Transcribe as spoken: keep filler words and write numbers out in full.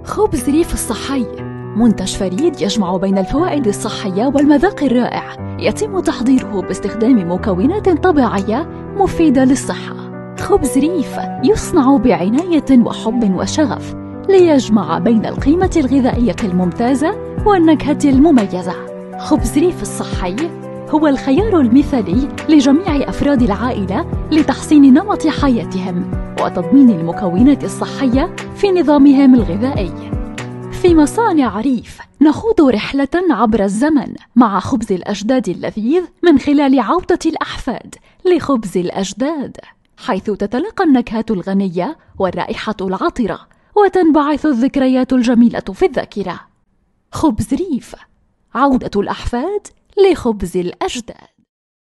خبز ريف الصحي منتج فريد يجمع بين الفوائد الصحية والمذاق الرائع. يتم تحضيره باستخدام مكونات طبيعية مفيدة للصحة. خبز ريف يصنع بعناية وحب وشغف ليجمع بين القيمة الغذائية الممتازة والنكهة المميزة. خبز ريف الصحي هو الخيار المثالي لجميع أفراد العائلة لتحسين نمط حياتهم وتضمين المكونات الصحية في نظامهم الغذائي. في مصانع ريف نخوض رحلة عبر الزمن مع خبز الأجداد اللذيذ من خلال عودة الأحفاد لخبز الأجداد، حيث تتلقى النكهات الغنية والرائحة العطرة وتنبعث الذكريات الجميلة في الذاكرة. خبز ريف، عودة الأحفاد لخبز الأجداد.